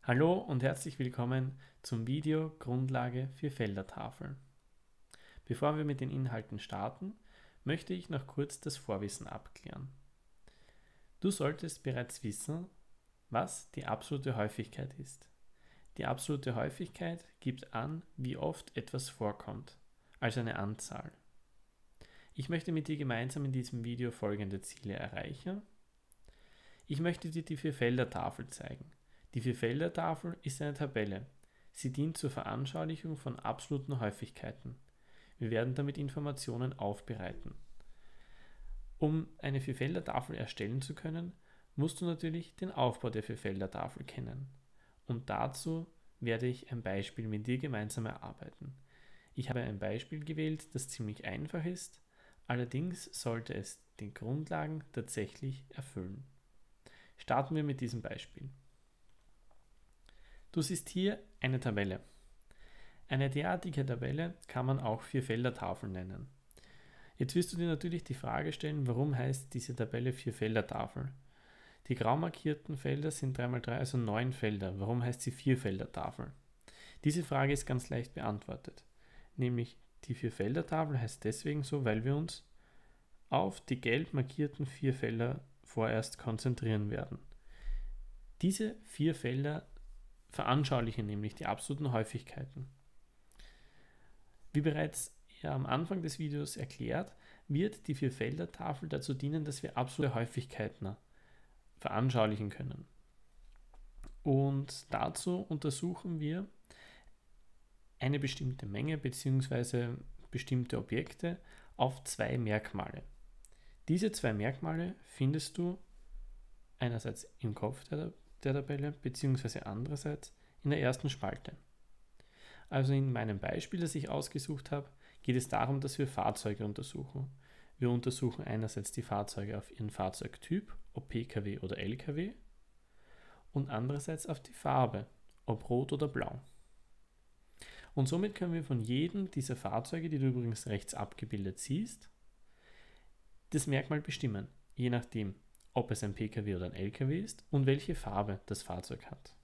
Hallo und herzlich willkommen zum Video Grundlage für Feldertafeln. Bevor wir mit den Inhalten starten, möchte ich noch kurz das Vorwissen abklären. Du solltest bereits wissen, was die absolute Häufigkeit ist. Die absolute Häufigkeit gibt an, wie oft etwas vorkommt, also eine Anzahl. Ich möchte mit dir gemeinsam in diesem Video folgende Ziele erreichen. Ich möchte dir die Vierfeldertafel zeigen. Die Vierfeldertafel ist eine Tabelle. Sie dient zur Veranschaulichung von absoluten Häufigkeiten. Wir werden damit Informationen aufbereiten. Um eine Vierfeldertafel erstellen zu können, musst du natürlich den Aufbau der Vierfeldertafel kennen. Und dazu werde ich ein Beispiel mit dir gemeinsam erarbeiten. Ich habe ein Beispiel gewählt, das ziemlich einfach ist, allerdings sollte es den Grundlagen tatsächlich erfüllen. Starten wir mit diesem Beispiel. Du siehst hier eine Tabelle. Eine derartige Tabelle kann man auch Vierfeldertafel nennen. Jetzt wirst du dir natürlich die Frage stellen, warum heißt diese Tabelle Vierfeldertafel? Die grau markierten Felder sind 3×3, also 9 Felder. Warum heißt sie Vierfeldertafel? Diese Frage ist ganz leicht beantwortet. Nämlich die Vierfeldertafel heißt deswegen so, weil wir uns auf die gelb markierten 4 Felder vorerst konzentrieren werden. Diese 4 Felder veranschaulichen nämlich die absoluten Häufigkeiten. Wie bereits am Anfang des Videos erklärt, wird die Vierfeldertafel dazu dienen, dass wir absolute Häufigkeiten veranschaulichen können. Und dazu untersuchen wir eine bestimmte Menge bzw. bestimmte Objekte auf 2 Merkmale. Diese 2 Merkmale findest du einerseits im Kopf der Tabelle bzw. andererseits in der ersten Spalte. Also in meinem Beispiel, das ich ausgesucht habe, geht es darum, dass wir Fahrzeuge untersuchen. Wir untersuchen einerseits die Fahrzeuge auf ihren Fahrzeugtyp, ob Pkw oder Lkw, und andererseits auf die Farbe, ob rot oder blau. Und somit können wir von jedem dieser Fahrzeuge, die du übrigens rechts abgebildet siehst, das Merkmal bestimmen, je nachdem, ob es ein Pkw oder ein Lkw ist und welche Farbe das Fahrzeug hat.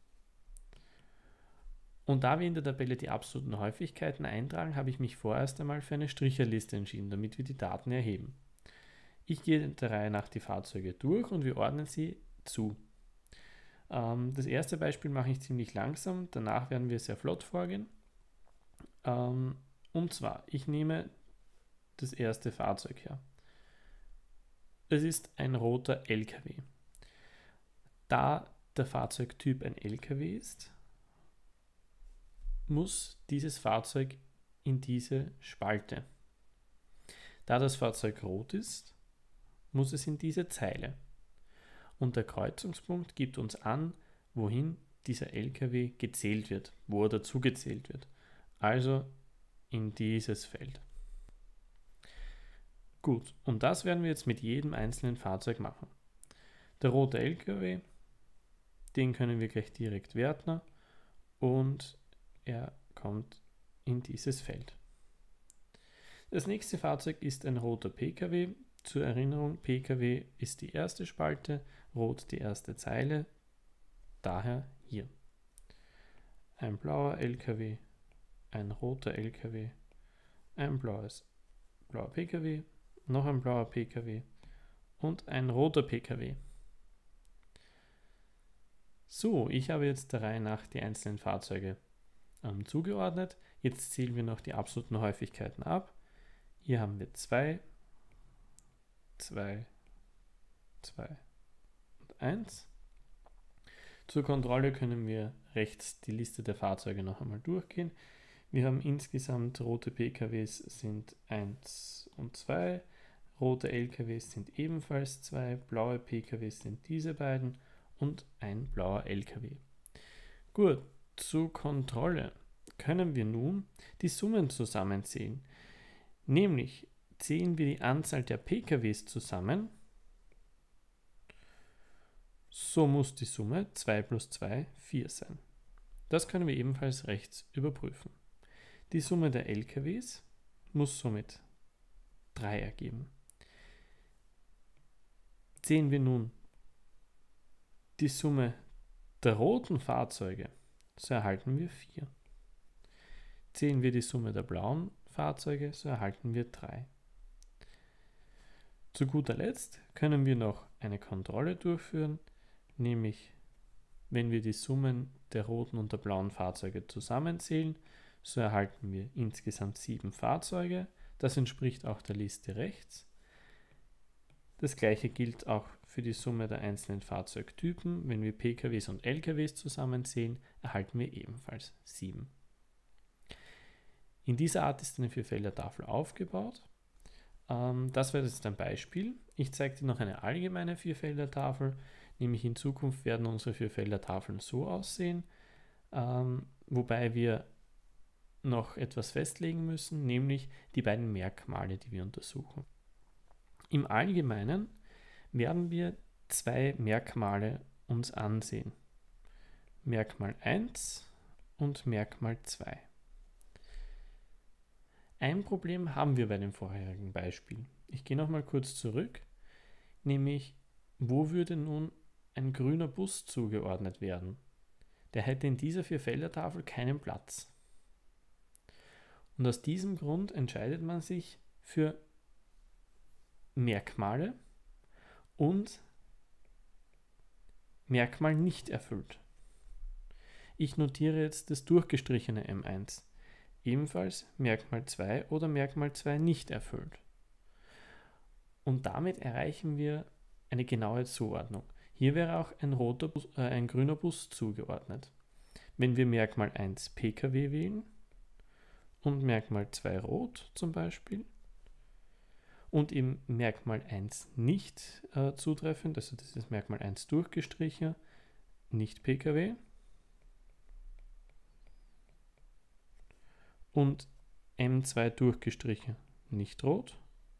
Und da wir in der Tabelle die absoluten Häufigkeiten eintragen, habe ich mich vorerst einmal für eine Stricherliste entschieden, damit wir die Daten erheben. Ich gehe der Reihe nach die Fahrzeuge durch und wir ordnen sie zu. Das erste Beispiel mache ich ziemlich langsam, danach werden wir sehr flott vorgehen. Und zwar, ich nehme das erste Fahrzeug her. Es ist ein roter LKW. Da der Fahrzeugtyp ein LKW ist, muss dieses Fahrzeug in diese Spalte. Da das Fahrzeug rot ist, muss es in diese Zeile. Und der Kreuzungspunkt gibt uns an, wohin dieser LKW gezählt wird, wo er dazugezählt wird. Also in dieses Feld. Gut, und das werden wir jetzt mit jedem einzelnen Fahrzeug machen. Der rote LKW, den können wir gleich direkt werten und er kommt in dieses Feld. Das nächste Fahrzeug ist ein roter Pkw. Zur Erinnerung, Pkw ist die erste Spalte, rot die erste Zeile, daher hier. Ein blauer LKW, ein roter LKW, ein blauer Pkw, noch ein blauer Pkw und ein roter Pkw. So, ich habe jetzt der Reihe nach die einzelnen Fahrzeuge zugeordnet. Jetzt zählen wir noch die absoluten Häufigkeiten ab. Hier haben wir 2, 2, 2 und 1. Zur Kontrolle können wir rechts die Liste der Fahrzeuge noch einmal durchgehen. Wir haben insgesamt rote PKWs sind 1 und 2, rote LKWs sind ebenfalls 2, blaue PKWs sind diese beiden und ein blauer LKW. Gut, zur Kontrolle können wir nun die Summen zusammenzählen. Nämlich zählen wir die Anzahl der PKWs zusammen, so muss die Summe 2 plus 2 4 sein. Das können wir ebenfalls rechts überprüfen. Die Summe der LKWs muss somit 3 ergeben. Sehen wir nun die Summe der roten Fahrzeuge, so erhalten wir 4. Zählen wir die Summe der blauen Fahrzeuge, so erhalten wir 3. Zu guter Letzt können wir noch eine Kontrolle durchführen, nämlich wenn wir die Summen der roten und der blauen Fahrzeuge zusammenzählen, so erhalten wir insgesamt 7 Fahrzeuge. Das entspricht auch der Liste rechts. Das gleiche gilt auch für die Summe der einzelnen Fahrzeugtypen. Wenn wir PKWs und LKWs zusammenzählen, erhalten wir ebenfalls 7. In dieser Art ist eine Vierfelder-Tafel aufgebaut. Das wäre jetzt ein Beispiel. Ich zeige dir noch eine allgemeine Vierfelder-Tafel, nämlich in Zukunft werden unsere Vierfelder-Tafeln so aussehen, wobei wir noch etwas festlegen müssen, nämlich die beiden Merkmale, die wir untersuchen. Im Allgemeinen werden wir 2 Merkmale uns ansehen. Merkmal 1 und Merkmal 2. Ein Problem haben wir bei dem vorherigen Beispiel. Ich gehe nochmal kurz zurück, nämlich wo würde nun ein grüner Bus zugeordnet werden? Der hätte in dieser Vierfelder-Tafel keinen Platz. Und aus diesem Grund entscheidet man sich für Merkmale und Merkmal nicht erfüllt. Ich notiere jetzt das durchgestrichene M1. Ebenfalls Merkmal 2 oder Merkmal 2 nicht erfüllt. Und damit erreichen wir eine genaue Zuordnung. Hier wäre auch ein grüner Bus zugeordnet. Wenn wir Merkmal 1 PKW wählen und Merkmal 2 rot zum Beispiel und im Merkmal 1 nicht zutreffend, also das ist Merkmal 1 durchgestrichen, nicht PKW, und M2 durchgestrichen, nicht rot,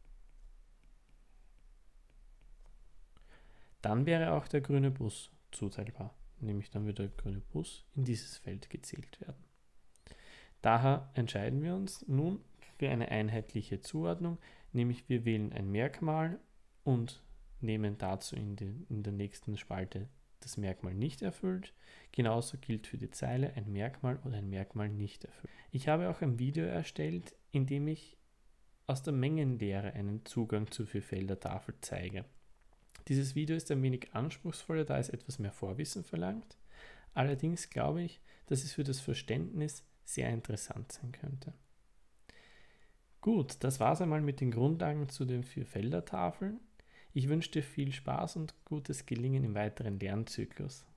dann wäre auch der grüne Bus zuteilbar, nämlich dann würde der grüne Bus in dieses Feld gezählt werden. Daher entscheiden wir uns nun für eine einheitliche Zuordnung, nämlich wir wählen ein Merkmal und nehmen dazu in der nächsten Spalte das Merkmal nicht erfüllt. Genauso gilt für die Zeile ein Merkmal oder ein Merkmal nicht erfüllt. Ich habe auch ein Video erstellt, in dem ich aus der Mengenlehre einen Zugang zur Vierfelder-Tafel zeige. Dieses Video ist ein wenig anspruchsvoller, da es etwas mehr Vorwissen verlangt. Allerdings glaube ich, dass es für das Verständnis sehr interessant sein könnte. Gut, das war es einmal mit den Grundlagen zu den Vierfelder-Tafeln. Ich wünsche dir viel Spaß und gutes Gelingen im weiteren Lernzyklus.